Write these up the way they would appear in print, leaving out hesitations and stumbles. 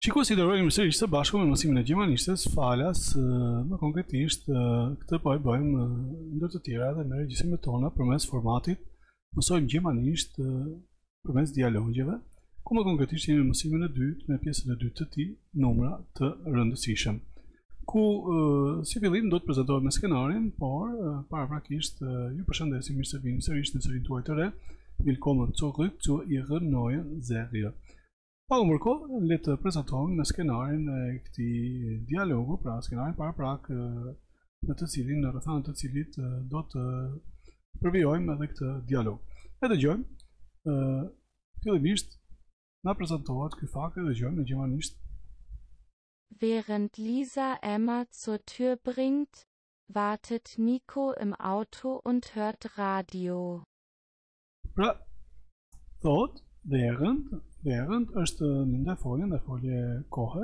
Konsiderojmë sërish së bashku me mësimin e gjermanishtes, falas më konkretisht këtë po e bëjmë ndër të tjera dhe me regjistrimet tona përmes formatit mësojmë gjermanisht përmes dialogjeve, ku më konkretisht jemi në mësimin e dytë me pjesën e dytë të tij, numra të rëndësishëm. Ku si fillim do të prezantohem me skenarin, por paraprakisht ju përshëndesim, mirë se vini sërish në serinë tuaj të re. Willkommen zurück zu Ihrer neuen Serie. Pa u mërkohë, le të prezantohem me skenarin e këtij dialogu, pra skenarin paraprak në të cilin, në rrethana të cilit do të përvijojmë edhe këtë dialog. E dëgjojmë, fillimisht na prezantohet ky fakt e dëgjojmë në gjermanisht. Während Lisa Emma zur Tür bringt, wartet Nico im Auto und hört Radio. Pra, thot, während është në folje kohe,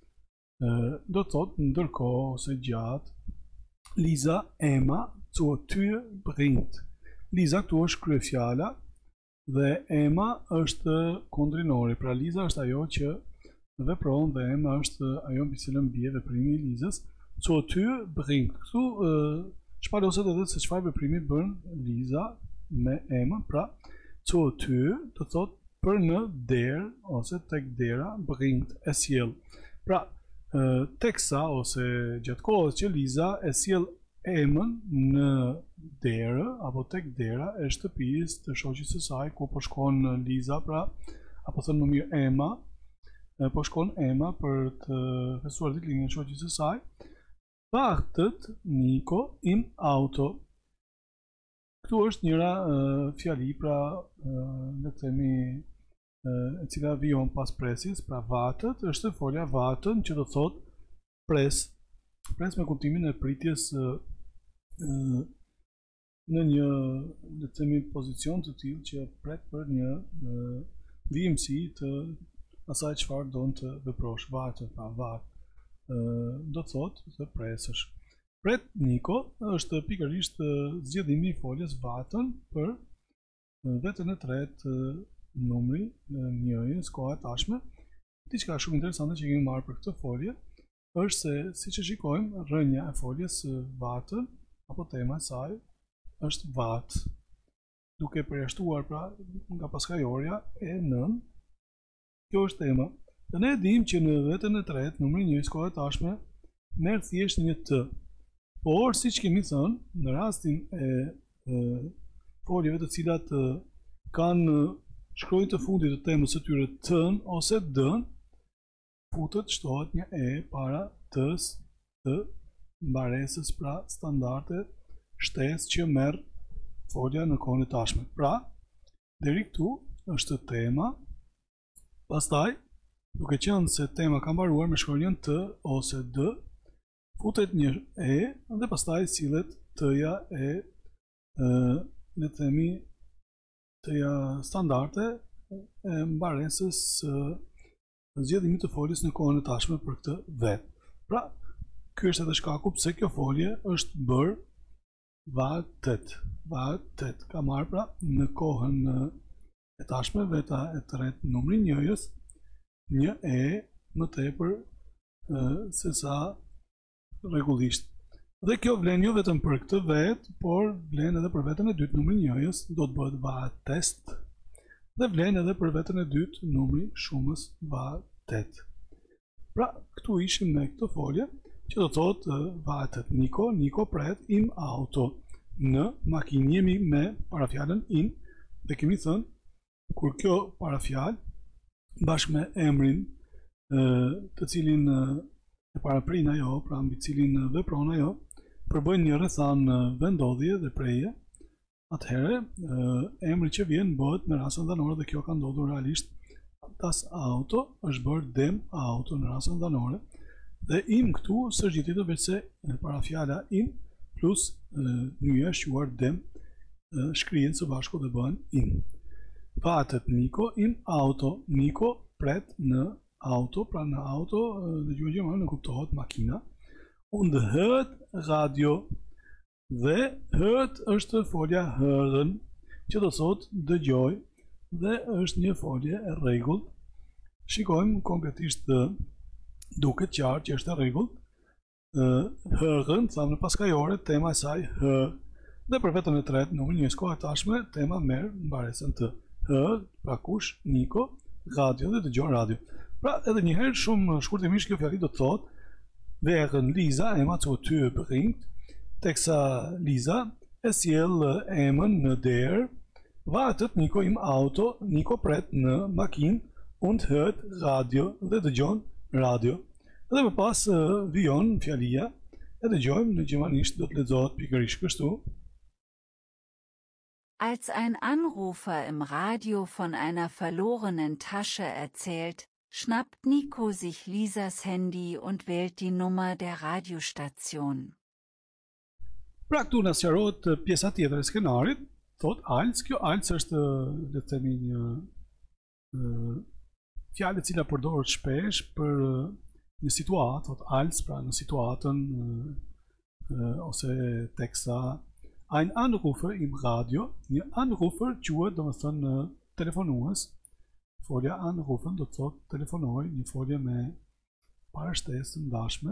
do të thot ndërkohë ose gjatë, Lisa Emma zur Tür bringt. Lisa këtu është kryefjala dhe Emma është kundrinori, pra Lisa është ajo që vepron dhe Emma është ajo mbi cilën bie veprimi i Lizës. Zur Tür bringt. Këtu shpaloset edhe se çfarë veprimi bën Liza me Emma, pra zur Tür do të thot për në derë ose tek dera, bringt e sjell. Pra, teksa ose gjatë kohës që Liza e sjell Emën në derë apo tek dera e shtëpisë të shoqës së saj ku po shkon Liza, pra apo thënë më mirë Emma, po shkon Emma për të festuar ditëlindjen e shoqës së saj. Wartet Nico im Auto. Këtu është njëra fjali, pra le të themi e cila vijon pas presjes, pra wartet është folja warten që do të thot pres. Pres me kuptimin e pritjes në një, le të themi, pozicion të tillë që pret për një vijimsi të asaj çfarë don të veprosh. Wartet, pra vart do të thot të presësh. Pret Nico është pikërisht zgjedhimi i foljes warten për vetën e tretë numri njëjës koha e tashme. Diçka shumë interesante që kemi marrë për këtë folje është se, siç e shikojmë, rrënja e foljes warten apo tema e saj është wat, duke përjashtuar pra nga paskajorja e nën. Kjo është tema. Dhe ne e dimë që në vetën e tretë numri njëjës koha e tashme merr thjesht një t. Por, siç kemi thënë, në rastin e foljeve të cilat kanë shkronjë të fundit të temës së tyre tën ose dën, futet, shtohet një e para tës të mbaresës, pra standarde shtesë që merr folja në kohën e tashme. Pra, deri këtu është tema. Pastaj, duke qenë se tema ka mbaruar me shkronjën t ose d, futet një e dhe pastaj sillet t-ja e le të themi t-ja standarde e mbaresës zgjedhimit të foljes në kohën e tashme për këtë vetë. Pra, ky është edhe shkaku pse kjo folje është bërë wartet. Ka marrë pra në kohën e tashme veta e tretë numri njëjës një e më tepër se sa rregullisht. Dhe kjo vlen jo vetëm për këtë vetë, por vlen edhe për vetën e dytë numri njëjës, do të bëhet wartest. Dhe vlen edhe për vetën e dytë numri shumës wartet. Pra, këtu ishim me këtë folje që do të thotë wartet Nico, Nico pret im auto. Në makinë jemi me parafjalën in dhe kemi thënë kur kjo parafjalë bashkë me emrin të cilin e paraprin ajo, pra mbi cilin vepron ajo, përbëjnë një rrethan vendodhje dhe preje, atëherë emri që vjen bëhet me rasën dhanore dhe kjo ka ndodhur realisht. Das Auto është bërë dem Auto në rasën dhanore dhe im këtu s'është gjë tjetër veçse parafjala im plus nyja është quar dem, shkrihen së bashku dhe bëhen in. Wartet Nico im Auto. Nico pret në auto, pra në auto dhe gjuhë gjermane kuptohet makina. Und hört Radio. Dhe hört është folja hören, që do thot dëgjoj, dhe është një folje e rregullt shikojmë konkretisht duket qartë që është e rregullt. Hërën, thamë në paskajore, tema e saj hë, dhe për vetëm e tretë, numër një skoha tashme, tema merë mbaresën të hë, pra kush, Niko, radio dhe dëgjon radio. Pra edhe njëherë shumë shkurtimisht kjo fjali do të thotë, während Lisa Emma zur Tür bringt, teksa Lisa e sjell emën në derë, wartet Niko im auto, Niko pret në makinë, und hört radio dhe dëgjon radio. Dhe më pas vijon fjalia e dëgjojmë në gjermanisht do të lexohet pikërisht kështu. Als ein Anrufer im Radio von einer verlorenen Tasche erzählt, schnappt Nico sich Lisas Handy und wählt die Nummer der Radiostation. Pra këtu na sqarohet pjesa tjetër e skenarit, thot als, kjo als është le të themi një fjalë e cila përdoret shpesh për një situatë, thot als, pra në situatën ose teksa ein Anrufer im radio, një Anrufer quhet domethënë telefonues. Folja Anrufen do të thotë telefonoj, një folje me parashtesë të ndashme.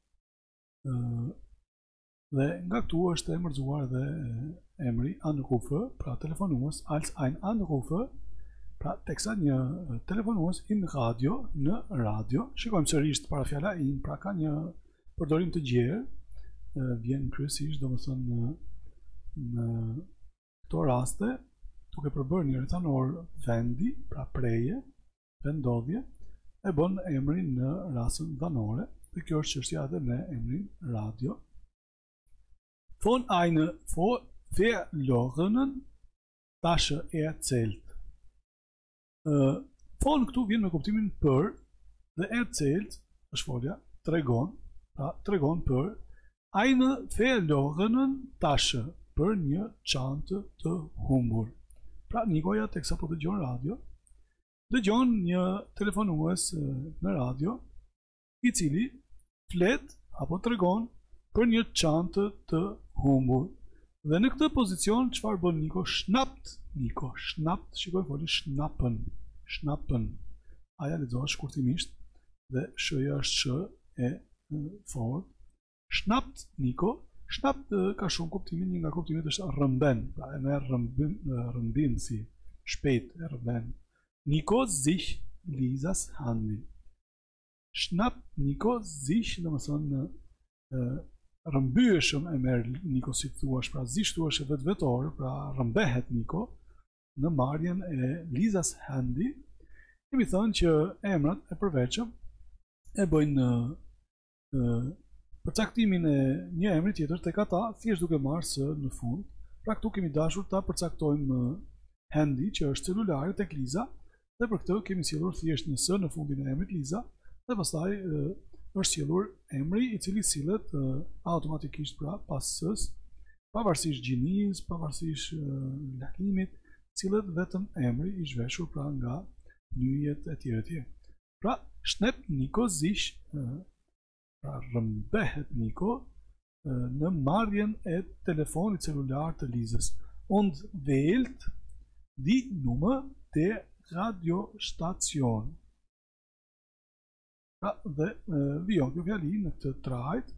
Dhe nga këtu është emërzuar edhe emri Anrufer, pra telefonues, als ein Anrufer, pra teksa një telefonues in radio, në radio. Shikojmë sërish para fjala in, pra ka një përdorim të gjerë, vjen kryesisht domethënë në këto raste, duke përbërë një rrethanor vendi, pra preje, vendodhje, e bën emrin në rastën dhanore, dhe kjo është çështja edhe me emrin radio. Von eine verlorenen Tasche erzählt. Von këtu vjen me kuptimin për, dhe erzählt është folja, tregon, pra tregon për eine verlorenen Tasche, për një çantë të humbur. Pra Nikoja teksa po dëgjon radio, dëgjon një telefonues në radio, i cili flet apo tregon për një çantë të humbur. Dhe në këtë pozicion çfarë bën Niko? Niko schnapt, shikoj folën schnappen. Aja lexohet shkurtimisht dhe shëja është sh e fort. Schnapt Niko. Schnapt ka shumë kuptimin, një nga kuptimet është rëmben, pra e merr rëmbim si shpejt e rëmben. Niko sich Lisas Handy. Schnapt Niko sich, domethënë rëmbyeshëm e merr Niko, si thuash, pra sich thuash e vetvetore, pra rëmbehet Niko në marrjen e Lisas Handy. Kemi thënë që emrat e përveçëm e bëjnë përcaktimin e një emri tjetër tek ata, thjesht duke marrë së në fund. Pra këtu kemi dashur ta përcaktojmë Handy, që është celulari tek Liza, dhe për këtë kemi sjellur thjesht një s në fundin e emrit Liza, dhe pastaj është sjellur emri i cili sillet automatikisht pra pas s-s, pavarësisht gjinis, pavarësisht lakimit, sillet vetëm emri i zhveshur pra nga nyjet e tjera. Pra schnapt Niko sich, pra rëmbehet Niko në marrjen e telefonit celular të Lizës. Und wählt die Nummer der Radiostation. Pra dhe vijon kjo fjali në këtë trajt,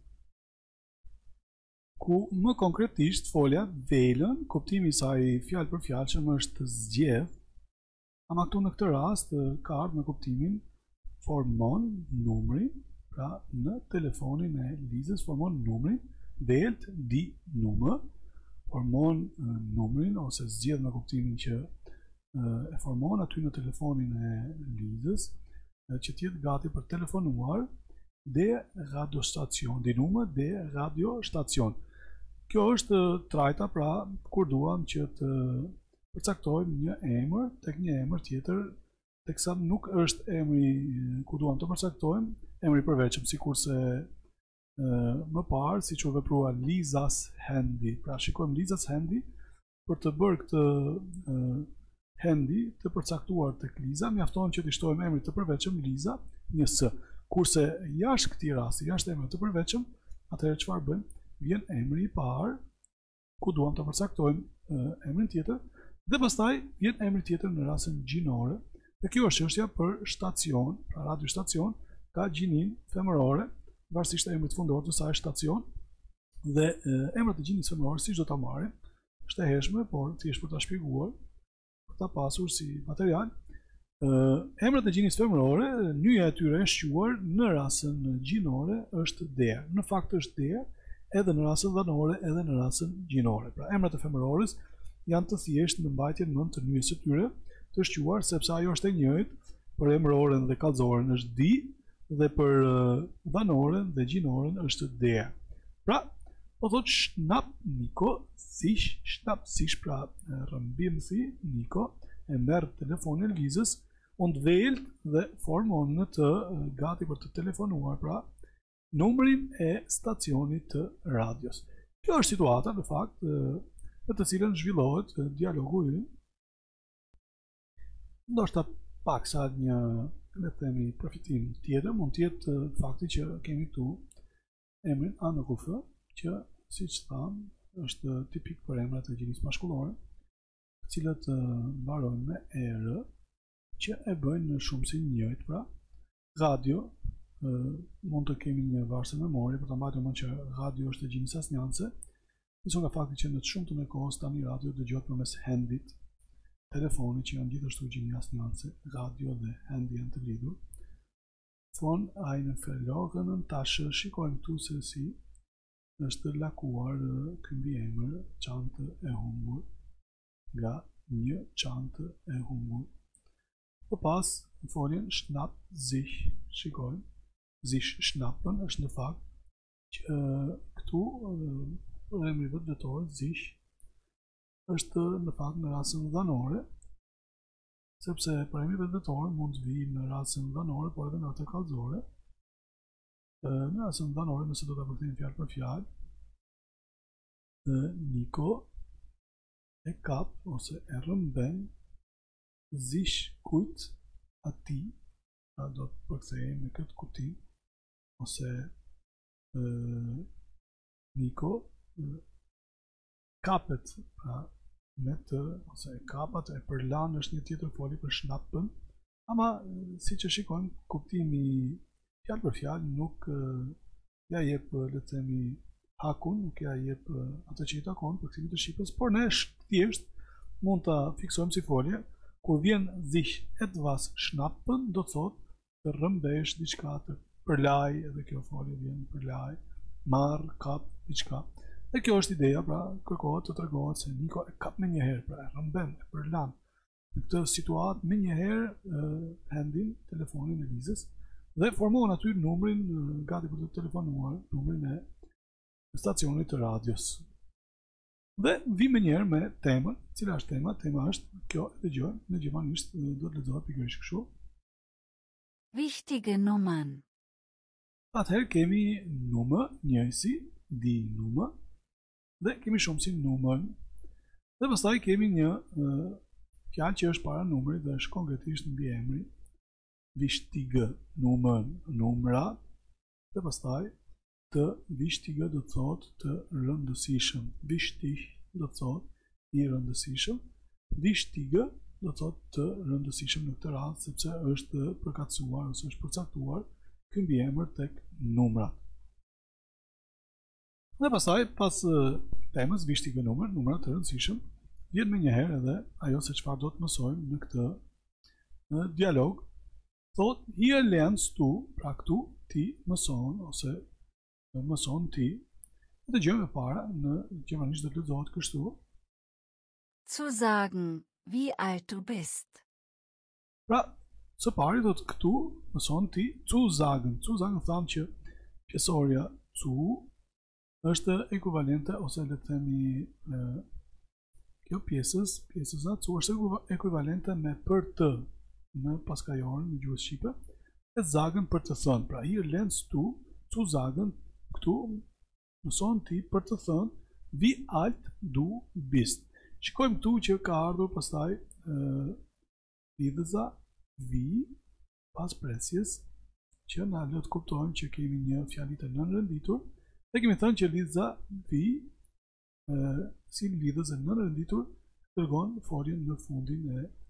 ku më konkretisht folja wählen, kuptimi i saj fjalë për fjalë që më është zgjedh, ama këtu në këtë rast ka ardhur me kuptimin formon numrin, pra në telefonin e Lizës formon numrin, wählt die Nummer, formon numrin ose zgjedh me kuptimin që e formon aty në telefonin e Lizës, që tjetë gati për telefonuar de radiostation, di numër de radiostation. Kjo është trajta, pra kur duam që të përcaktojmë një emër tek një emër tjetër, teksa nuk është emri ku duam të përcaktojmë, emri përveçëm, sikurse më parë, siç u veprua Lisas Handy. Pra shikojmë Lisas Handy, për të bërë këtë Handy të përcaktuar tek Liza, mjafton që të shtojmë emrin të përveçëm Liza, një s. Kurse jashtë këtij rasti, jashtë emrit të përveçëm, atëherë çfarë bëjmë? Vjen emri i parë, ku duam të përcaktojmë emrin tjetër, dhe pastaj vjen emri tjetër në rastin gjinore, Dhe kjo është çështja për stacion, pra radiostacion, ka gjinin femërore, varësisht e emrit fundor të saj stacion, dhe emrat e gjinit femërore siç do ta marrim, është e hershme, por thjesht për ta shpjeguar, për ta pasur si material. Emrat e gjinit femërore, nyja e tyre e shquar në rasën gjinore është der. Në fakt është der edhe në rasën dhanore edhe në rasën gjinore. Pra emrat e femërores janë të thjeshtë në mbajtjen mend të nyjes së tyre, të shquar sepse ajo është e njëjtë për emëroren dhe kallëzoren është di dhe për dhanoren dhe gjinoren është der. Pra, po thot shnap Niko, shnap sish, pra rëmbim si Niko, e merr telefonin e Lizës, und wählt dhe formon në të gati për të telefonuar, pra numrin e stacionit të radios. Kjo është situata, në fakt, në të cilën zhvillohet dialogu ynë. Ndoshta paksa një, le të themi, përfitim tjetër mund të jetë fakti që kemi këtu emrin ANQF, që siç tham, është tipik për emrat e gjinisë mashkullore, të cilët mbarojnë me er, që e bëjnë në shumësinë njëjtë. Pra, radio mund të kemi një varsë memorie për ta mbajtur mend që radio është e gjinisë asnjanse, nisur nga fakti që në të shumtën e kohës tani radio dëgohet përmes handit, telefoni që janë gjithashtu gjini asnjanse, radio dhe handi janë të lidhur. Von einen verlorenen Tasche, shikojmë këtu se si është lakuar ky mbiemër, çantë e humbur, nga një çantë e humbur. Më pas, në foljen schnapp sich, shikojmë, sich schnappen është në fakt që këtu emri vetëtor sich është në fakt në rasën dhanore, sepse për emri vetëtor mund të vijë në rasën dhanore, por edhe në atë kallëzore. Në rasën dhanore, nëse do ta përkthejmë fjalë për fjalë, Niko e kap ose e rrëmben sich kujt atij, pra do të përkthejmë në këtë kuptim, ose Niko kapet, pra me të, ose kapat, e përlan është një tjetër folje për shnappën, ama siç e shikojmë, kuptimi fjalë për fjalë nuk ja jep, le të themi, hakun, nuk ja jep atë që i takon përkthimit të shqipës, por ne thjesht mund ta fiksojmë si folje, kur vjen sich etwas schnappen, do të thotë të rrëmbesh diçka, të përlaj, edhe kjo folje vjen përlaj, marr, kap, diçka. Dhe kjo është ideja, pra kërkohet të tregohet se Niko e kap me njëherë, pra e rrëmben, e përlan. Në këtë situatë me njëherë handin, telefonin e Lizës, dhe formohen aty numrin gati për të telefonuar, numrin e stacionit të radios. Dhe vi me njerë me temën, cila është tema? Tema është kjo, e dëgjojmë, në gjermanisht do të lexohet pikërisht kështu. Wichtige Nummern. Atëherë kemi numër, njëjsi, di numër, dhe kemi shumë si numër, dhe pastaj kemi një fjalë që është para numrit dhe është konkretisht mbi emri, wichtige numër, numra, dhe pastaj të wichtige do të thotë të rëndësishëm, wichtig do të thotë i rëndësishëm, wichtige do të thotë të rëndësishëm në këtë rast, sepse është përkatësuar ose është përcaktuar ky mbiemër tek numrat. Dhe pastaj, pas temës wichtige numër, numrat të rëndësishëm, vjen me njëherë edhe ajo se çfarë do të mësojmë në këtë dialog. Thot, hier lernst du, pra këtu ti mëson, ose mëson ti. Dhe gjëmë e para në gjermanisht do të lexohet kështu. Zu sagen, wie alt du bist. Pra, së pari do të këtu mëson ti zu sagen. Zu sagen thamë që pjesoria zu është ekuivalente, ose le të themi kjo pjesës zu është ekuivalente me për të në paskajorin në gjuhën shqipe, e sagen për të thënë. Pra, hier lernst du zu sagen, këtu mëson ti për të thënë wie alt du bist. Shikojmë këtu që ka ardhur pastaj lidhëza wie pas presjes, që na lë të kuptojmë që kemi një fjalitë nënrenditur. Dhe kemi thënë që lidhëza vi, si lidhëza nënrenditur, tregon foljen në fundin e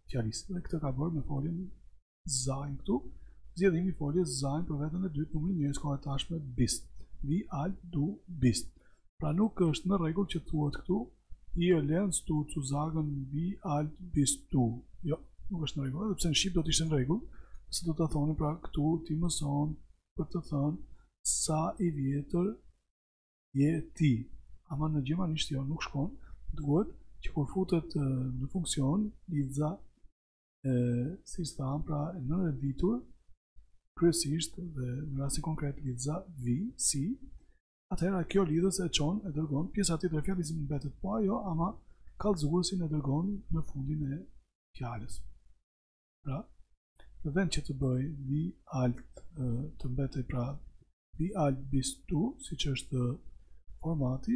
fjalës. Dhe këtë ka bërë me foljen sein këtu. Zgjedhimi i foljes sein për veten e dytë numri 1 ka tashmë bist. Wie alt du bist. Pra nuk është në rregull që thuhet këtu ihr lernst du zu sagen wie alt bist du. Jo, nuk është në rregull, edhe pse në shqip do të ishte në rregull, se do të thonin pra këtu ti mëson për të thënë sa i vjetër je ti. Ama në gjermanisht jo, nuk shkon. Duhet që kur futet në funksion lidza si thamë pra në reditur kryesisht dhe në rastin konkret lidza vi, si, atëherë kjo lidhës e çon e dërgon pjesa tjetër e fjalës mbetet po ajo, ama kallëzuesin e dërgon në fundin e fjalës. Pra, në vend që të bëj vi alt të mbetej pra vi alt bist du, siç është formati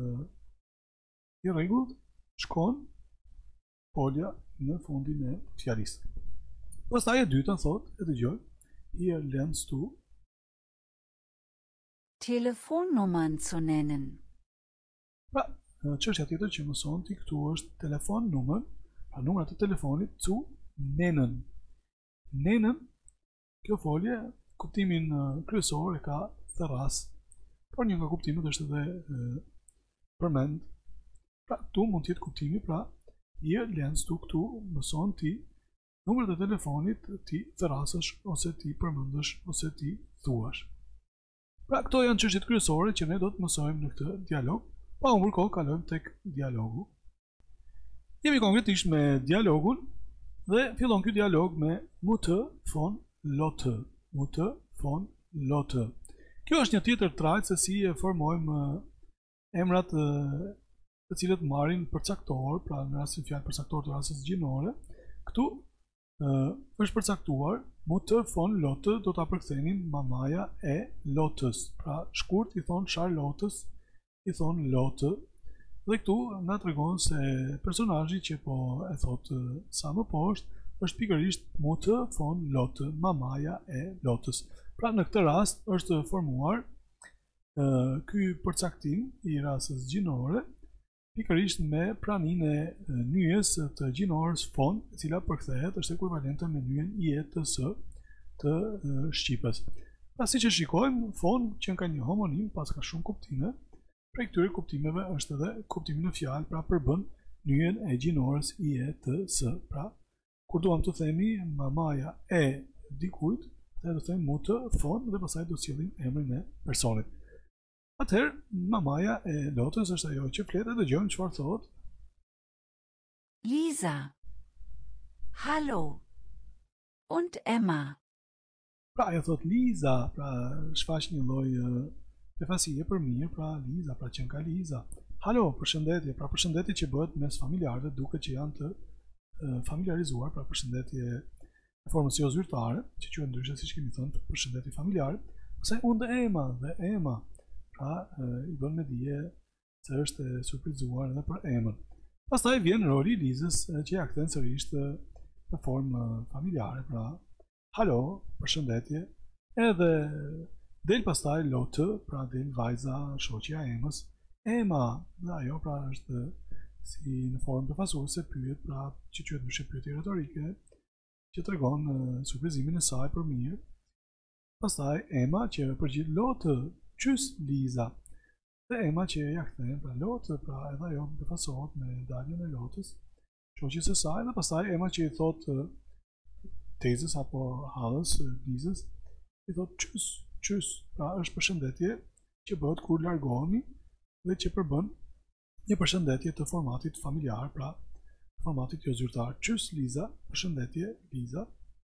i rregullt, shkon folja në fundin e fjalës. Pastaj e dyta thotë, e dëgjoj, hier lernst du Telefonnummern zu nennen. Pra, çështja tjetër që mëson ti këtu është telefonnumër, pra numrat e telefonit zu nennen. Nennen, kjo folje, kuptimin kryesor e ka therras, por një nga kuptimet është edhe përmend. Pra, këtu mund të jetë kuptimi, pra, hier lernst du këtu mëson ti numrat e telefonit ti therrasësh ose ti përmendësh ose ti thuash. Pra, këto janë çështjet kryesore që ne do të mësojmë në këtë dialog. Pa humbur kohë, kalojmë tek dialogu. Jemi konkretisht me dialogun dhe fillon ky dialog me Mutter von Lotte. Mutter von Lotte. Kjo është një tjetër trajt se si e formojmë emrat të cilët marrin përcaktor, pra në rastin fjalë përcaktor të rastës gjinore. Këtu është përcaktuar Mutter von Lotte, do ta përkthenin mamaja e Lotës. Pra shkurt i thon Charlottes, i thon Lotte. Dhe këtu na tregon se personazhi që po e thot sa më poshtë është pikërisht Mutter von Lotte, mamaja e Lotës. Pra në këtë rast është formuar ky përcaktim i rastës gjinore pikërisht me praninë e nyjes të gjinores von, e cila përkthehet është ekuivalente me nyjen IETS të shqipës. Pra siç e shikojmë, von që ka një homonim, pas ka shumë kuptime. Prej këtyre kuptimeve është edhe kuptimi në fjalë, pra përbën nyjen e gjinores IETS. Pra, kur duam të themi mamaja e dikujt, dhe do themi Mutter von dhe pastaj do sjellim emrin e personit. Atëherë, mamaja e Lotës është ajo që flet, e dëgjojmë çfarë thotë. Lisa. Hallo. Und Emma. Pra, ajo thotë Lisa, pra shfaq një lloj befasie për mirë, pra Lisa, pra që nga Lisa. Hallo, përshëndetje, pra përshëndetje që bëhet mes familjarëve, duket që janë të familiarizuar, pra përshëndetje në formën jo zyrtare, që quhet ndryshe siç kemi thënë, përshëndetje familjare. Pastaj und Emma dhe Emma. Pra, i bën me dije se është e surprizuar edhe për emën. Pastaj vjen roli i Lizës që ja kthen sërish në formë familjare, pra halo, përshëndetje, edhe del pastaj Lotte, pra del vajza, shoqja e Emës, Emma, dhe ajo pra është si në formë përfaqësuese pyet, pra që quhet ndryshe pyetje retorike, që tregon surprizimin e saj për mirë. Pastaj Emma që përgjigj Lotte, Tschüss Lisa. Dhe Emma që ja kthen pra Lotte, pra edhe ajo përfaqësohet me daljen e Lottës, shoqjes së saj, dhe pastaj Emma që i thot tezës apo hallës Lisës, i thot Tschüss, Tschüss, pra është përshëndetje që bëhet kur largohemi dhe që përbën një përshëndetje të formatit familjar, pra formatit jo zyrtar. Tschüss Lisa, përshëndetje Lisa.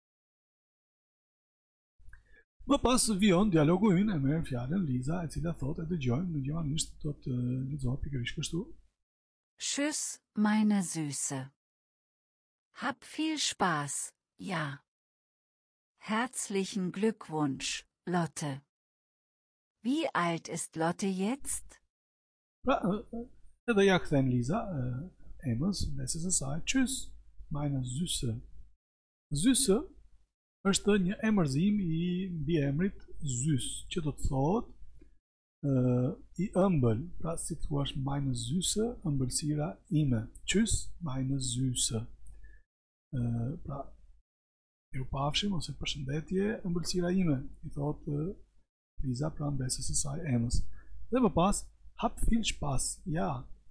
Më pas vion dialogu ynë e merr fjalën Lisa, e cila thotë, e dëgjojmë në gjermanisht, do të lexohet pikërisht kështu. Tschüss, meine Süße. Hab viel Spaß, ja. Herzlichen Glückwunsch, Lotte. Wie alt ist Lotte jetzt? Pra, edhe ja kthen Lisa, Emës, mesës së saj, Tschüss, meine Süße. Süße është një emërzim i mbiemrit Süß, që do të thotë i ëmbël, pra si thua meine Süße, ëmbëlsira ime. Tschüss, meine Süße. Pra, ju pafshim ose përshëndetje, ëmbëlsira ime, I thot Liza pra mbesës së saj Emës. Dhe më pas, hap viel Spaß, ja.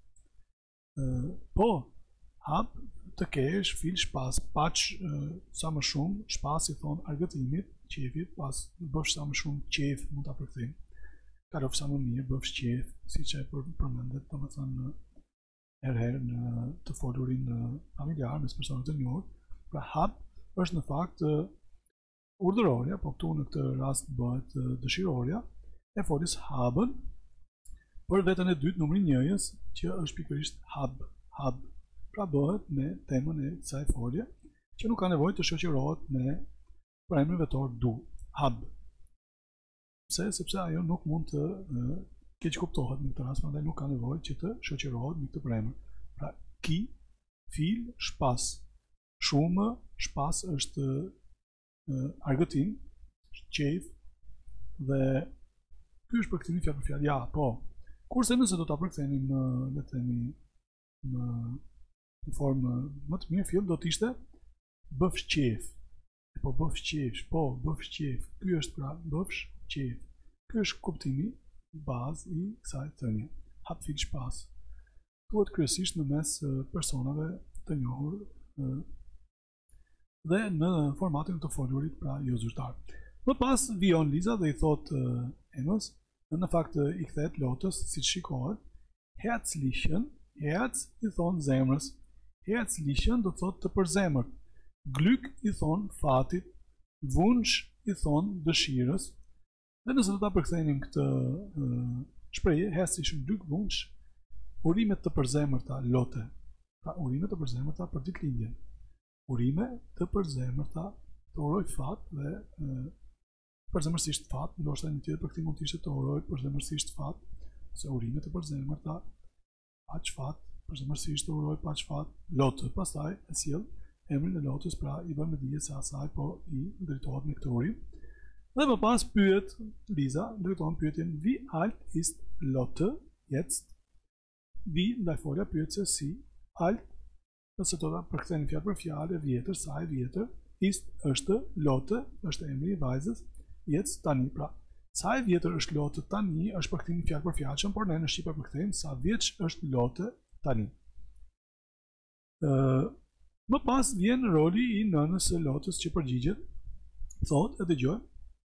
Po, hap të kesh viel Spaß, paq sa më shumë, Spaß I thon argëtimit, qefit, pas bësh sa më shumë qef, mund ta përkthejmë. Karof sa më mirë, bësh qef, siç e përmendet, domethënë herëherë në të folurin familjar mes personave të njohur. Pra hap është në fakt urdhërorja, po këtu në këtë rast bëhet dëshirorja e foljes haben për veten e dytë numrin 1-s, që është pikërisht hab. Pra bëhet me temën e kësaj folje, që nuk ka nevojë të shoqërohet me përemrin vetor du, hab. Sepse ajo nuk mund të keq kuptohet në këtë rast, prandaj nuk ka nevojë që të shoqërohet me këtë përemër. Pra ki, viel, Spaß. Shumë, Spaß është argëtim, qejf, dhe ky është përkthimi fjalë për fjalë, ja, po. Kurse nëse do ta përktheni le të themi në formë më të mirë, fill do të ishte bëfsh qejf. Po bëfsh qejf, po bëfsh qejf. Ky është pra bëfsh qejf. Ky është kuptimi bazë I kësaj thënie. Hap viel Spaß. Thuhet kryesisht në mes personave të njohur dhe në formatin të folurit pra jo zyrtar. Më pas vijon Liza dhe I thot Emës, në fakt I kthehet lotës siç shikohet, Herzlichen, herz I thon zemrës, Herzlichen do thot të përzemërt, Glück I thon fatit, Wunsch I thon dëshirës. Dhe nëse do ta përkthenim këtë shprehje, Herzlichen Glückwunsch, urimet të përzemërta lote. Pra urimet të përzemërta për ditëlindjen. Urime të përzemërta të uroj fat dhe përzemërsisht fat, ndoshta një tjetër përkthim mund të ishte të uroj përzemërsisht fat, ose urime të përzemërta aq fat, përzemërsisht të uroj aq fat, lotë. Pastaj e sjell emrin e lotës, pra I bën me dije se asaj po I drejtohet me këtë urim. Dhe më pas pyet Liza, drejtohen pyetjen wie alt ist Lotte jetzt? Wie ndaj folja pyet se si alt, nëse do ta përkthejmë fjalë për fjalë, vjetër, sa e vjetër, ist është Lotte, është emri I vajzës, jetzt tani. Pra, sa e vjetër është Lotte tani, është përkthimi fjalë për fjalë, por ne në shqipe përkthejmë sa vjeç është Lotte tani. Më pas vjen roli I nënës së Lotës që përgjigjet, thot e dëgjoj.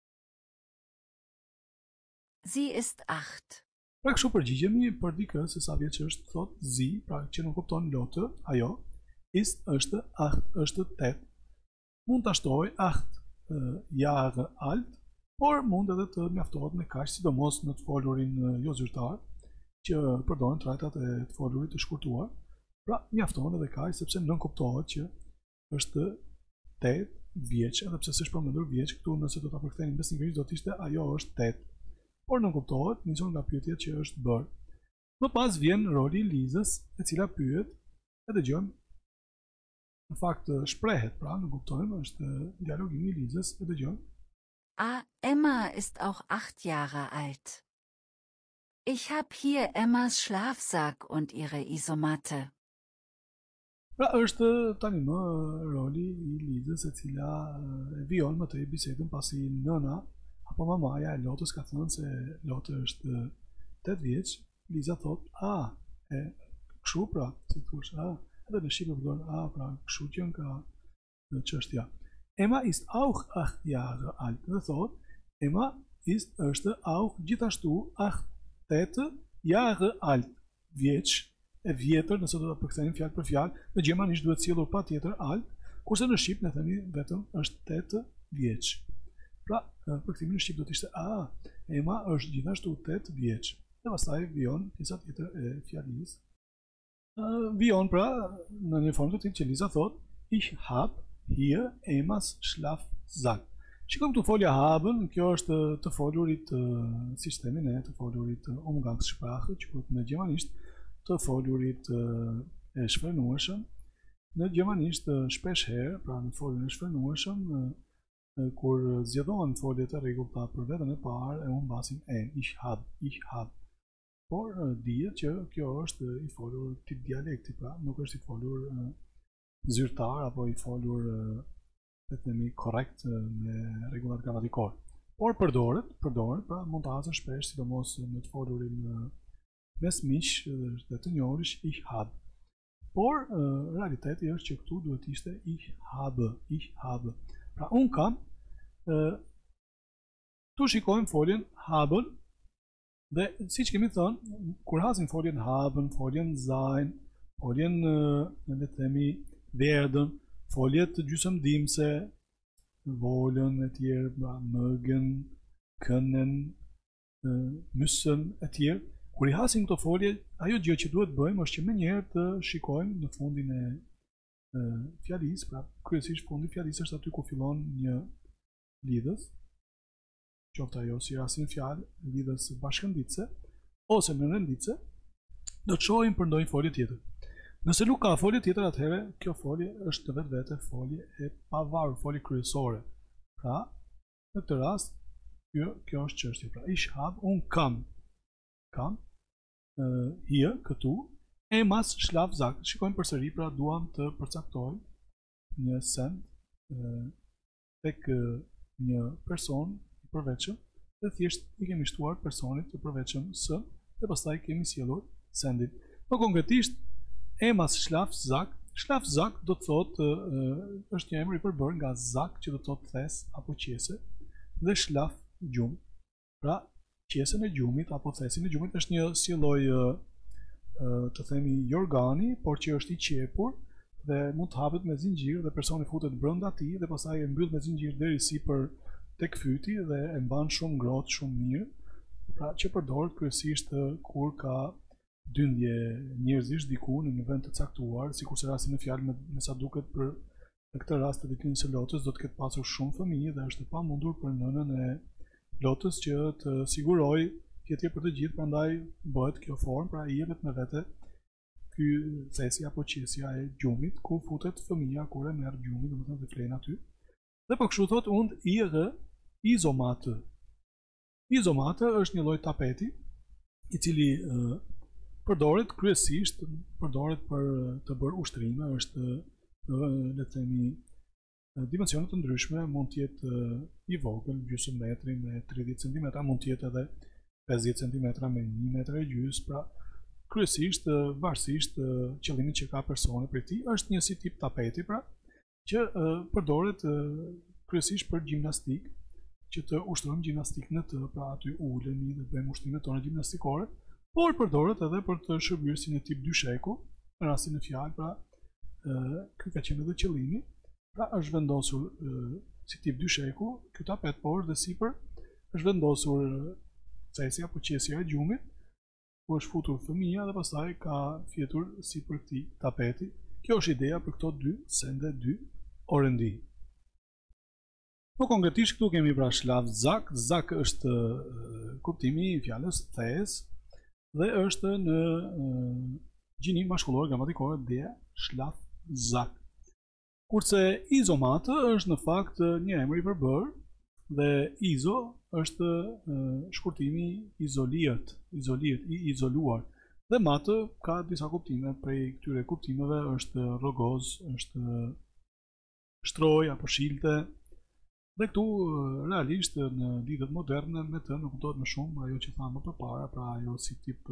Sie ist 8. Pra kështu përgjigjemi për dikë se sa vjeç është, thot sie, pra që nuk kupton Lotte, ajo, ist është 8, është 8. Mund ta shtoj 8 Jahre alt, por mund edhe të mjaftohet me kaq, sidomos në të folurin jo zyrtar, që përdoren trajtat e të folurit të shkurtuar. Pra mjafton edhe kaq, sepse nën kuptohet që është 8 vjeç, edhe pse s'është përmendur vjeç këtu, nëse do ta përkthejmë besnikërisht do të ishte ajo është 8. Por nën kuptohet, nisur nga pyetja që është bërë. Më pas vjen roli I Lizës, e cila pyet, e dëgjojmë. Në fakt shprehet, pra nuk kuptojmë, është dialogimi I Lizës, e dëgjojmë. Ah, Emma ist auch 8 Jahre alt. Ich habe hier Emmas Schlafsack und ihre Isomatte. Pra është tani më roli I Lizës, e cila e vijon më tej bisedën pasi nëna apo mamaja e Lotës ka thënë se Lotë është 8 vjeç. Liza thot, kështu pra, si thush, edhe në shqipe përdor, pra kështu që ka çështja. Emma ist auch 8 Jahre alt. Dhe thot, Emma është auch gjithashtu 8 Jahre alt. Vjeç, e vjetër, nëse do ta përkthejmë fjalë për fjalë, në gjermanisht duhet sjellur patjetër alt, kurse në shqip ne themi vetëm është 8 vjeç. Pra, përkthimi në shqip do të ishte Emma është gjithashtu 8 vjeç. Dhe pastaj vijon pjesa tjetër e fjalisë. Vijon pra në një formë të tillë që Liza thot, ich hab hier Emmas Schlafsack. Shikojmë këtu folja haben, kjo është të folurit sistemi ne, të folurit Umgangssprache, që quhet në gjermanisht të folurit e shfrenueshëm. Në gjermanisht shpesh herë, pra në folën e shfrenueshëm, kur zgjedhohen foljet e rregullta për veten e parë, e humbasin ich hab. Por dihet që kjo është I folur tip dialekti, pra nuk është I folur zyrtar apo i folur le të themi korrekt me rregullat gramatikore. Por përdoret, pra mund të hasen shpesh, sidomos në të folurin mes miq dhe të njohurish ich hab. Por realiteti është që këtu duhet ishte ich habe. Pra un kam tu shikojmë foljen haben dhe siç kemi thënë, kur hasim foljen haben, foljen sein, foljen le të themi werden, foljet gjysmëdimse, volën e tjerë, mögen, können, müssen e tjerë. Kur i hasim këto folje, ajo gjë që duhet bëjmë është që menjëherë të shikojmë në fundin e fjalisë, pra kryesisht fundi i fjalisë është aty ku fillon një lidhës, qoftë ajo si rastin fjalë, lidhës bashkënditëse ose në renditëse, do të shohim për ndonjë folje tjetër. Nëse nuk ka folje tjetër, atëherë kjo folje është të vetvete folje e pavarur, folje kryesore. Pra, në këtë rast, kjo është çështja. Pra, ich hab, un kam, hier, këtu, emas schlafsack. Shikojmë përsëri, pra duam të përcaktojmë një send tek një person i përveçëm, dhe thjesht i kemi shtuar personit të përveçëm s, dhe pastaj kemi sjellur sendin. Më konkretisht, emas schlafsack do të thotë është një emër i përbërë nga zak, që do të thotë thes apo qese, dhe schlaf gjumë. Pra, qesën e gjumit apo thesin e gjumit është një si lloj të themi jorgani, por që është i qepur dhe mund të hapet me zinxhir dhe personi futet brenda tij dhe pastaj e mbyll me zinxhir deri sipër tek fyti dhe e mban shumë ngrohtë, shumë mirë. Pra, që përdoret kryesisht kur ka dyndje njerëzish diku në një vend të caktuar, sikurse rasti në fjalë me sa duket për në këtë rast të ditëlindjes së lotës do të ketë pasur shumë fëmijë dhe është e pamundur për nënën e lotës që të sigurojë tjetër për të gjithë, prandaj bëhet kjo formë, pra i jepet me vete ky thesi apo qesja e gjumit ku futet fëmia kur e merr gjumin, domethënë të flen aty. Dhe po kështu thot und ihre izomate. Izomate është një lloj tapeti i cili përdoret kryesisht, përdoret për të bërë ushtrime, është le të themi dimensione të ndryshme, mund të jetë i vogël, gjysmë metri me 30 cm, mund të jetë edhe 50 cm me 1 metër e gjys, pra kryesisht varësisht qëllimit që ka personi për ti, është një si tip tapeti, pra që përdoret kryesisht për gjimnastik, që të ushtrojmë gjimnastik në të, pra aty ulemi dhe bëjmë ushtrimet tona gjimnastikore, por përdoret edhe për të shërbyer si një tip dysheku, në rastin e fjalë, pra ky ka qenë edhe qëllimi, pra është vendosur si tip dysheku, ky tapet, por dhe sipër është vendosur thesi apo qesja e gjumit, ku është futur fëmia dhe pastaj ka fjetur sipër këtij tapeti. Kjo është ideja për këto dy sende, dy orendi. Po konkretisht këtu kemi pra schlafsack, zak është kuptimi i fjalës thes dhe është në gjinin mashkullor gramatikor der schlafsack. Kurse izomate është në fakt një emër i përbërë dhe izo është shkurtimi izoliert, i izoluar. Dhe mate ka disa kuptime, prej këtyre kuptimeve është rogoz, është shtroj apo shilte. Dhe këtu realisht në lidhjet moderne me të nuk kuptohet më shumë ajo që thamë më përpara, pra ajo si tip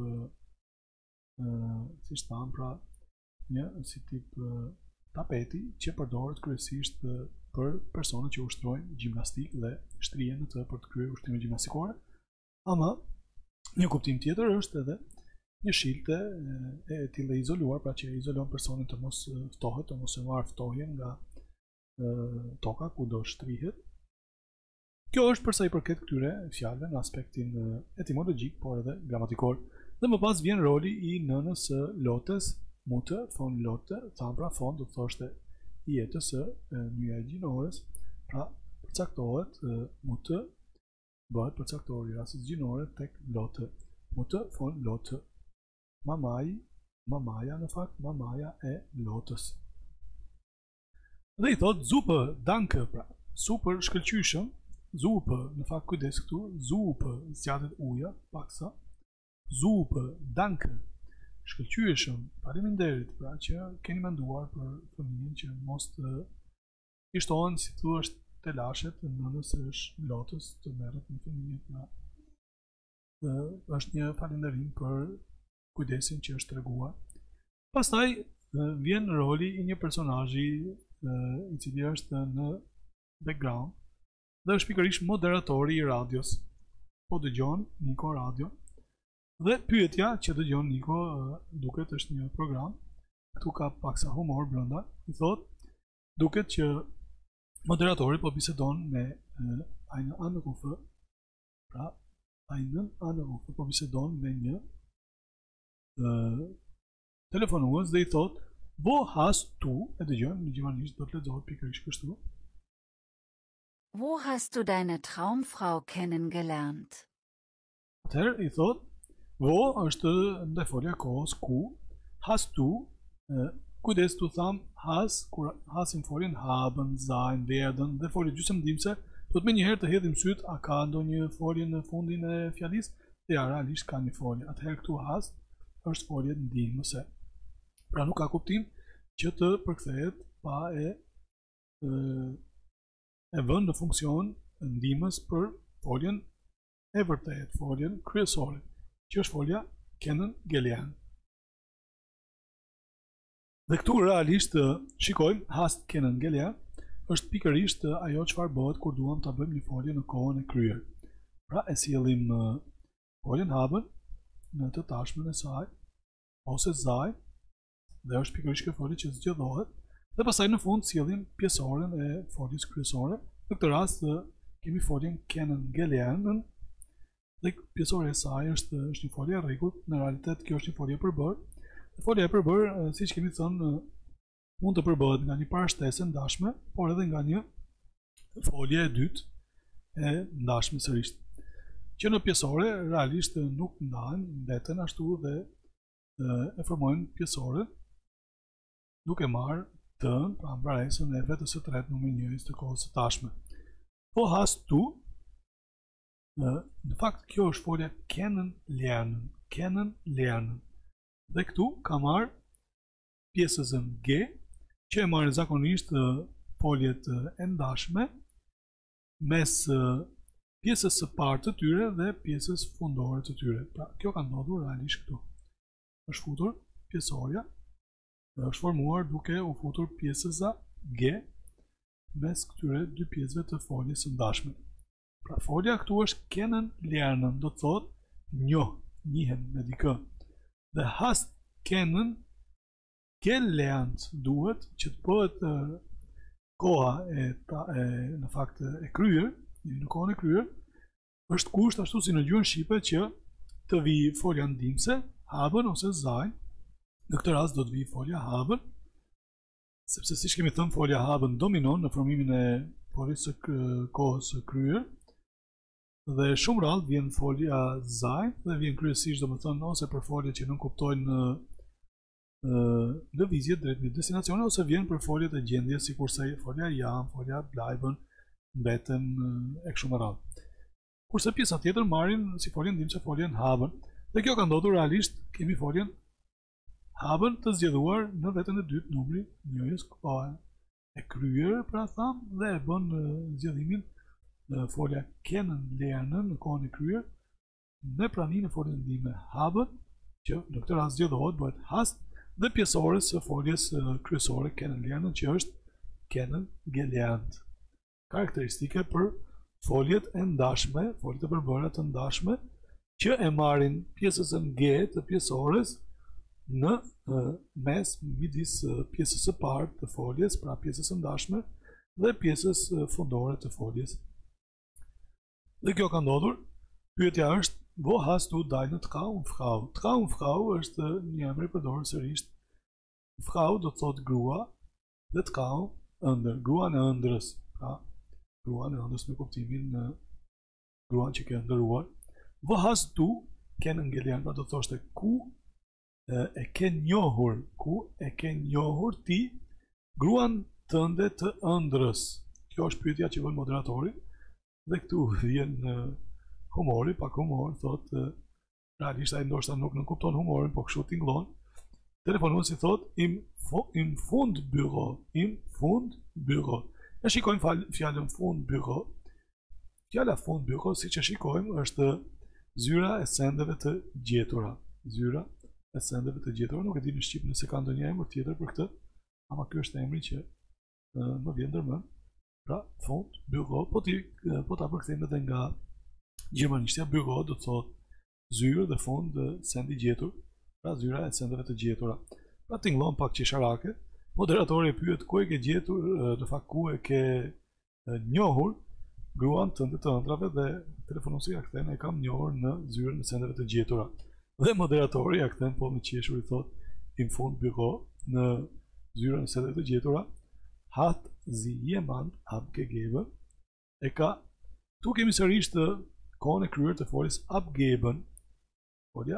si thamë, pra një si tip tapeti që përdoret kryesisht për personat që ushtrojnë gjimnastik dhe shtrihen në të për të kryer ushtrime gjimnastikore. Ama një kuptim tjetër është edhe një shilte e tillë izoluar, pra që izolon personin të mos ftohet, të mos e marrë ftohjen nga toka ku do shtrihet. Kjo është përsa i përket këtyre fjalëve në aspektin etimologjik, por edhe gramatikor. Dhe më pas vjen roli i nënës së lotës, mutë, von lotte, thamë pra von, do të thoshte i jetës së nyja e gjinores, pra përcaktohet mutë, bëhet përcaktor i rastit gjinore tek lotte, mutë, von lotte, mamaja në fakt, mamaja e lotës. Dhe i thot zupe, danke, pra super shkëlqyshëm, zupe, në fakt kujdes këtu, zupe, zgjatet uja, paksa, zupe, danke. shkëlqyeshëm. Faleminderit pra që keni menduar për fëmijën që mos të i shtohen si thua te lashet të nënës së lotës të merret me fëmijën pra. Është një falënderim për kujdesin që është treguar. Pastaj vjen roli i një personazhi i cili është në background dhe është pikërisht moderatori i radios. Po dëgjon Niko radio. Dhe pyetja që dëgjon Niko duket është një program, këtu ka paksa humor brenda, i thot, duket që moderatori po bisedon me eine anrufer, pra einen anrufer po bisedon me një telefonues dhe i thot, wo hast du, e dëgjojmë në gjermanisht do të lexohet pikërisht kështu. Wo hast du deine Traumfrau kennengelernt? Atëherë i thot, wo është ndërfolja kohës ku, hast du, kujdes tu tham has, kur hasim foljen haben, sein, werden, dhe folje gjysmëdimse, do të me njëherë të hedhim syt, a ka ndonjë folje në fundin e fjalisë, dhe ja realisht ka një folje. Atëherë këtu has është folje ndihmëse. Pra nuk ka kuptim që të përkthehet pa e vënë në funksion ndihmës për foljen e vërtet, foljen kryesore, që është folja kennengelernt. Dhe këtu realisht shikojmë hast kennengelernt është pikërisht ajo çfarë bëhet kur duam ta bëjmë një folje në kohën e kryer. Pra e sjellim foljen haben në të tashmen e saj ose zaj, dhe është pikërisht kjo folje që zgjedhohet, dhe pastaj në fund sjellim pjesoren e foljes kryesore. Në këtë rast kemi foljen kennengelernt dhe pjesore e saj është një folje e rregullt, në realitet kjo është një folje e përbërë. Folja e përbërë, siç kemi thënë, mund të përbëhet nga një parashtesë ndashme, por edhe nga një folje e dytë e ndashme sërish. Që në pjesore realisht nuk ndahen, mbeten ashtu dhe e formojnë pjesore, duke marrë tën, pra mbaresën e vetës së tretë numër 1 të kohës së tashme. Po hast du, në fakt kjo është folja kennenlernen. Dhe këtu ka marrë pjesën G, që e marrë zakonisht foljet e ndashme mes pjesës së parë të tyre dhe pjesës fundore të tyre. Pra, kjo ka ndodhur realisht këtu. Është futur pjesoria, është formuar duke u futur pjesësa G mes këtyre dy pjesëve të foljes së ndashme. Pra, folja këtu është kennenlernen, do të thotë njihen me dikë. Dhe hast kennen gelernt duhet që të bëhet koha në fakt e kryer, në kohën e kryer, është kusht ashtu si në gjuhën shqipe që të vi folja ndihmëse, haben ose sein. Në këtë rast do të vi folja haben, sepse siç kemi thënë folja haben dominon në formimin e foljes së kohës së kryer. Dhe shumë rrallë vjen folja sein dhe vjen kryesisht domethënë ose për foljet që nuk kuptojnë lëvizjet drejt një destinacioni ose vjen për foljet e gjendjes sikurse folja jam, folja bleiben, mbeten e kështu me radhë. Kurse pjesa tjetër marrin si foljen ndihmëse foljen haben. Dhe kjo ka ndodhur realisht, kemi foljen haben të zgjedhuar në vetën e dytë numri 1-s kohë e kryer, pra tham, dhe e bën zgjedhimin në folja kennenlernen në kohën e kryer me praninë e foljes ndihme haben, që në këtë rast zgjedhohet bëhet hast dhe pjesores së foljes kryesore kennenlernen që është kennengelernt. Karakteristike për foljet e ndashme, foljet e përbëra të ndashme që e marrin pjesën G të pjesores në mes midis pjesës së parë të foljes, pra pjesës së ndashme dhe pjesës fundore të foljes. Dhe kjo ka ndodhur, pyetja është, wo hast du deine Traumfrau? Traumfrau është një emër i përdorur sërish. Frau do të thotë grua, dhe Traum ëndër, gruan e ëndrës, pra gruan e ëndrës me kuptimin gruan që ke ëndëruar. Wo hast du kennengelernt? Do të thoshte ku e ke njohur ti gruan tënde të ëndrës. Kjo është pyetja që bën moderatori. Dhe këtu vjen humori, pak humor, thotë realisht ai ndoshta nuk kupton humorin, po kështu tingëllon. Telefonuesi thot im fund byro. Ne shikojmë fjalën fund byro. Fjala fund byro, siç e shikojmë, është zyra e sendeve të gjetura. Zyra e sendeve të gjetura, nuk e di në shqip nëse ka ndonjë emër tjetër për këtë, ama ky është emri që më vjen ndërmend. Pra, fond byro, po ta përkthejmë edhe nga gjermanishtja, byro do të thotë zyrë dhe fond dhe sendi gjetur. Pra zyra e sendeve të gjetura. Pra tingëllon pak qesharake, moderatori e pyet ku e ke gjetur, në fakt ku e ke njohur gruan tënde të ëndrave dhe telefonuesi ja kthen e kam njohur në zyrën e sendeve të gjetura. Dhe moderatori ja kthen po me qeshur i thot im fund byro në zyrën e sendeve të gjetura hat sie jemand abgegeben e ka tu kemi sërish të kohën e kryer të foljes abgeben. Folja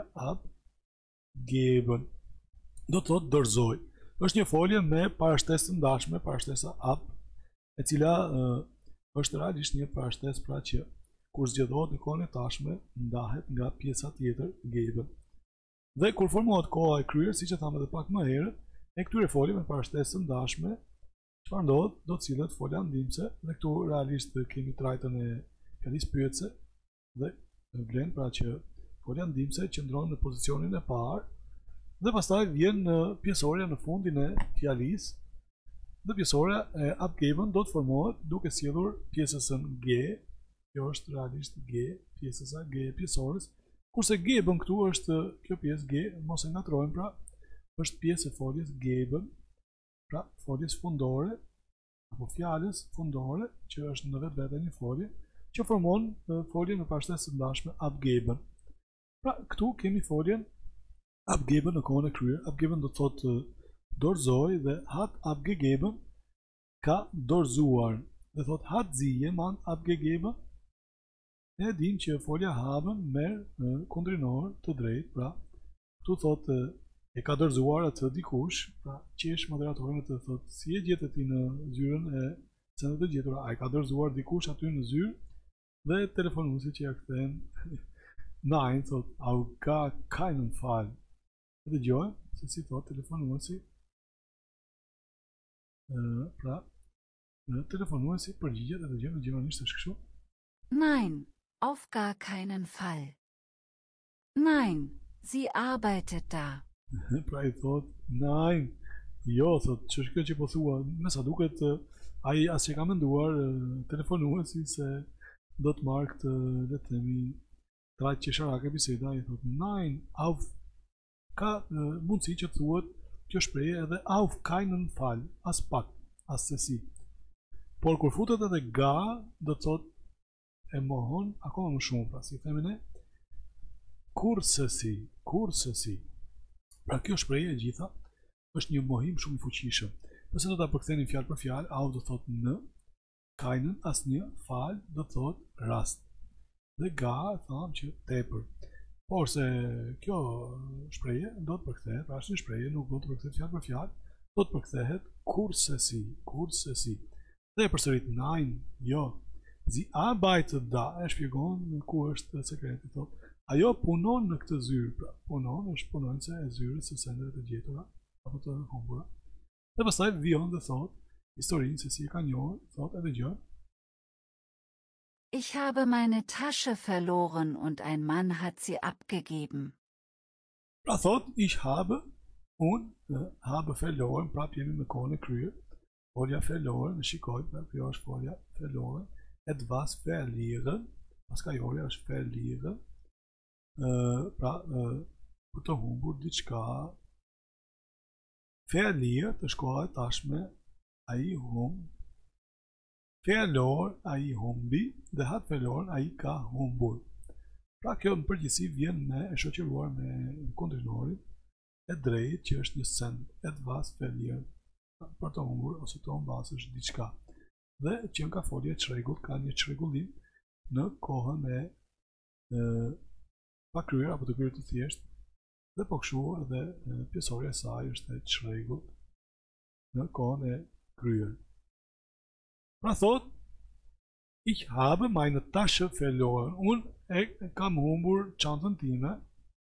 abgeben do të thotë dorëzoj. Është një folje me parashtesë të ndashme, parashtesa ab, e cila është realisht një parashtesë pra që kur zgjedhohet në kohën e tashme ndahet nga pjesa tjetër geben. Dhe kur formohet koha e kryer, siç e thamë edhe pak më herët, e këtyre folje me parashtesë të ndashme, çfarë ndodh? Do të cilët folja ndihmëse, dhe këtu realisht kemi trajtën e fjalës pyetëse dhe vlen pra që folja ndihmëse qëndron në pozicionin e parë dhe pastaj vjen në pjesorja në fundin e fjalisë. Dhe pjesorja e abgeben do të formohet duke sjellur pjesësën G, kjo është realisht G, pjesësa G e pjesorës, kurse geben këtu është kjo pjesë G, mos e ngatrojmë pra, është pjesë e foljes geben, pra foljes fundore, apo fjalës fundore, që është në vetvete një folje, që formon folje në parashtesë të ndashme abgeben. Pra këtu kemi foljen abgeben në kohën e kryer. Abgeben do të thotë dorëzoj dhe hat abgegeben ka dorëzuar. Dhe thotë hat sie jemand abgegeben. Ne dim që folja haben merr kundrinor të drejtë, pra këtu thotë e ka dorëzuar atë dikush, pra qesh moderatorin të thotë si e gjetet ti në zyrën e sendeve të gjetura, a e ka dorëzuar dikush aty në zyrë, dhe telefonuesi që ja kthen nein, thotë au gar keinen Fall. Dhe dëgjojmë se si thotë telefonuesi. Pra telefonuesi përgjigjet dhe dëgjojmë në gjermanisht është kështu. Nein, auf gar keinen Fall. Nein, sie arbeitet da. Pra i thotë nein, jo, thotë që është kjo që po thua, me sa duket ai as që ka menduar telefonuesi se do të marrë këtë, le të themi, trajt qesharake biseda, i thotë nein, auf, ka mundësi që thuhet kjo shprehje edhe auf keinen Fall, as pak, as sesi. Por kur futet edhe ga, do të thotë e mohon akoma më shumë, pra si themi ne, kursesi. Pra kjo shprehje e gjitha është një mohim shumë i fuqishëm. Nëse do ta përkthenim fjalë për fjalë, au do thotë në, keinen asnjë, fal do thotë rast. Dhe ga thamë që tepër. Por se kjo shprehje do të përkthehet, pra është një shprehje, nuk do të përkthehet fjalë për fjalë, do të përkthehet kursesi. Dhe e përsërit nein, jo. Sie arbeitet da, e shpjegon ku është sekreti, thotë. Ajo punon në këtë zyrë, pra punon është punonjëse e zyrës së sendeve të gjetura apo të humbura. Dhe pastaj vion dhe thotë historinë se si e ka njohur, thotë edhe gjë. Ich habe meine Tasche verloren und ein Mann hat sie abgegeben. Pra thotë ich habe, habe verloren, pra jemi me kohën e kryer. Folja verloren, në shikojmë, pra kjo është folja verloren. Etwas verlieren, paska jorja është verlieren. Pra për të humbur diçka. Verlier të shkoha e tashme ai humb. Verlor ai humbi dhe hat verloren ai ka humbur. Pra kjo në përgjithësi vjen me e shoqëruar me kundrinorin e drejtë që është një send, etwas verlieren, për të humbur ose të humbasësh diçka. Dhe që nga folja e çrregullt ka një çrregullim në kohën e pa kryer apo të kryer të thjesht, dhe po kështu edhe pjesorja e saj është e çrregullt në kohën e kryer. Pra thot, ich habe meine Tasche verloren, unë e kam humbur çantën time,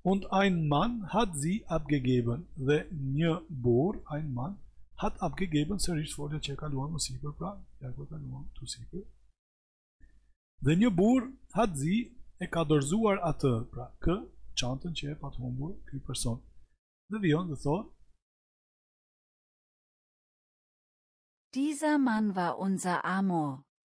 Und ein Mann hat sie abgegeben. Dhe një burr, ein Mann, hat abgegeben, sërish folja që e kaluam më sipër, pra, ja ku e kaluam të sipër. Dhe një burr hat sie e ka dorëzuar atë, pra, kë, çantën që e pat humbur ky person. Dhe vijon dhe thot, Dieser Mann war unser Amor.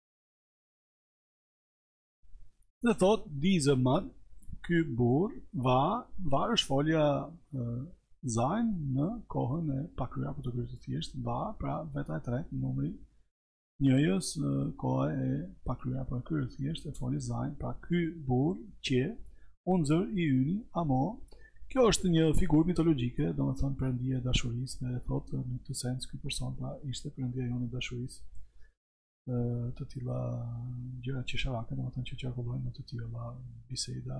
dhe thot, diese Mann, ky burr, var është folja zain në kohën e pakryer apo të kryer të thjesht, pra veta e tretë, numri njëjës, koha e pakryer apo e kryer të thjesht e folja zain, pra ky burr që unzër i yni amo. Kjo është një figurë mitologjike, domethënë perëndia e dashurisë, dhe thotë në këtë sens ky person pra ishte perëndia jonë e dashurisë. Të tilla gjëra qesharake, domethënë që qarkullojnë në të tilla biseda.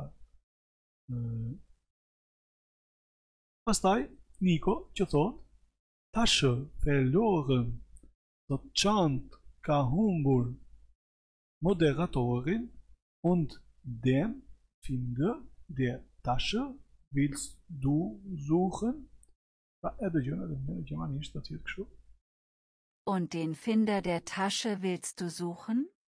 Pastaj Niko që thotë, tash verloren, do Chant ka humbur moderatorin und den finde der Tasche willst du suchen? Pra e dëgjojnë edhe në gjermanisht të tjetë kështu. Und den Finder der Tasche willst du suchen?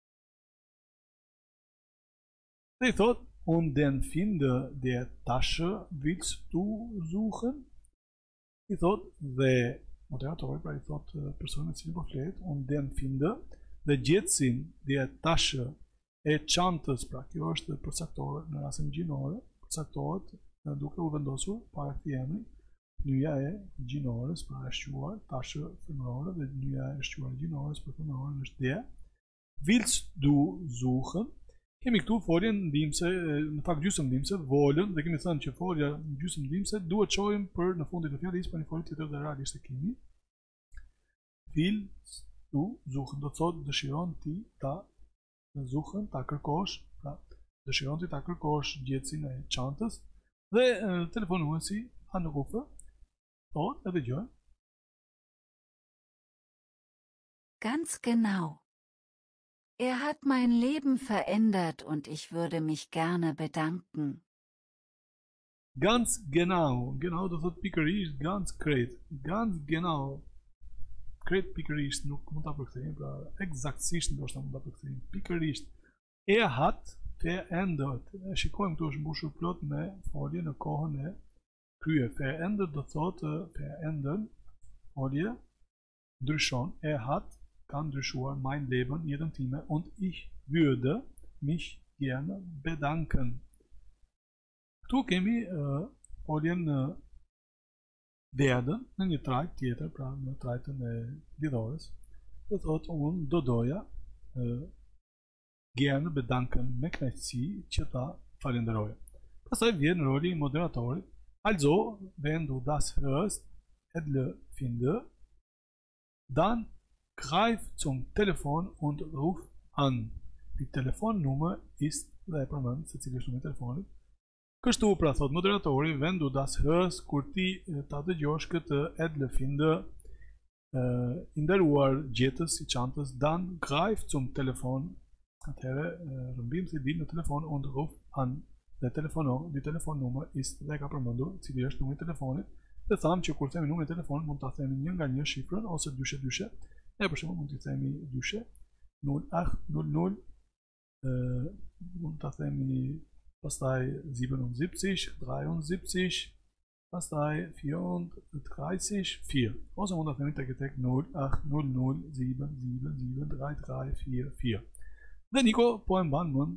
Dhe i thot, und den Finder der Tasche willst du suchen? I thot, dhe moderatori pra i thot personet cilë po flet, und den Finder, dhe gjetsin der Tasche e çantës, pra kjo është përcaktuar në rastin gjinore, përcaktohet duke u vendosur para këtij emri, nyja e gjinores, pra është quar tashe femërore, dhe nyja e shquar gjinores për femërore është der. Willst du suchen? Kemi këtu foljen ndihmëse, në fakt gjysmë ndihmëse, volën, dhe kemi thënë që folja gjysmë ndihmëse duhet çojmë për në fundit të fjalës për një folje tjetër dhe realisht e kemi. Willst du suchen, do të thotë dëshiron ti ta suchen, ta kërkosh, pra dëshiron ti ta kërkosh gjetsin e çantës, dhe telefonuesi anrufe, thot e dëgjojmë. Ganz genau. Er hat mein Leben verändert und ich würde mich gerne bedanken. Ganz genau, genau do thot pikërisht, ganz krejt, ganz genau, krejt pikërisht, nuk mund ta përkthejmë, pra eksaktësisht ndoshta mund ta përkthejmë, pikërisht. Er hat verändert. Shikojmë këtu është mbushur plot me folje në kohën e krye. Verändert do thotë verändern, folje ndryshon. Er hat ka ndryshuar mein Leben, jetën time, und ich würde mich gerne bedanken. Këtu kemi foljen werden në një trajt tjetër, pra në trajtën e lidhores, do thotë unë do doja gerne bedanken, me kënaqësi që ta falenderoja. Pastaj vjen roli i moderatorit. Also, wenn du das hörst, edle finde, dann greif zum Telefon und ruf an. Die Telefonnummer ist, dhe e përmend se cili është numri i telefonit. Kështu pra thot moderatori, wenn du das hörst, kur ti ta dëgjosh këtë edle finde, nderuar gjetës i çantës, dann greif zum Telefon. Atëherë rëmbim se dil në telefon und ruf an, dhe die telefonnummer ist, dhe ka përmendur cili është numri i telefonit, dhe thamë që kur themi numrin e telefonit mund ta themi një nga një shifrën ose dyshe, e për shembull mund t'i themi dyshe 0800, mund ta themi pastaj 77 73, pastaj 34, 4, ose mund ta themi tek 0800 777 Dhe Niko po e mban mend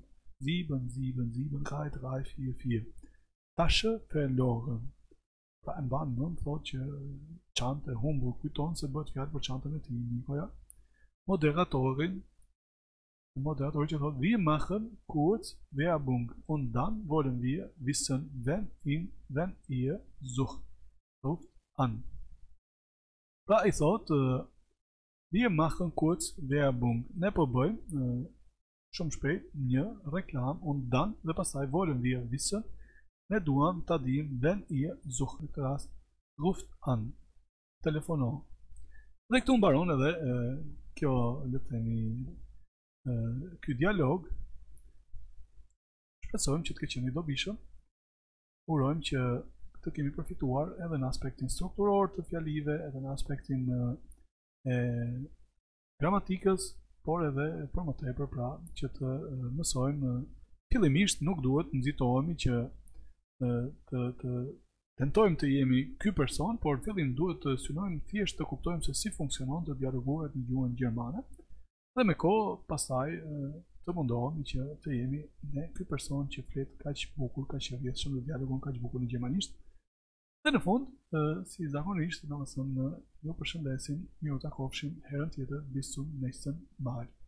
7773344. Tasche verloren. Pra e mban mend, thotë që çantë e humbur, kujton se bëhet fjalë për çantën e tij Nikoja. Moderatori që thotë wir machen kurz Werbung und dann wollen wir wissen, wenn ihr sucht. Ruft an. Pra i thotë wir machen kurz Werbung. Ne po bëjmë shumë shpejt një reklam, und dann, dhe pastaj wollen wir wissen, ne duam ta dim, wenn ihr sucht, në këtë rast ruft an, telefonon. Dhe këtu mbaron edhe kjo, le të themi, ky dialog. Shpresojmë që të ketë qenë i dobishëm. urojmë që të kemi përfituar edhe në aspektin strukturor të fjalive, edhe në aspektin e gramatikës, por edhe për më tepër pra që të mësojmë. Fillimisht nuk duhet nxitohemi që të tentojmë të jemi ky person, por fillim duhet të synojmë thjesht të kuptojmë se si funksionon të dialoguaret në gjuhën gjermane, dhe me kohë pastaj të mundohemi që të jemi ne ky person që flet kaq bukur, kaq i rrjedhshëm dhe dialogon kaq bukur në gjermanisht. Dhe në fund, si zakonisht, domethënë ju përshëndesim, miru takofshim herën tjetër, bis zum nächsten Mal.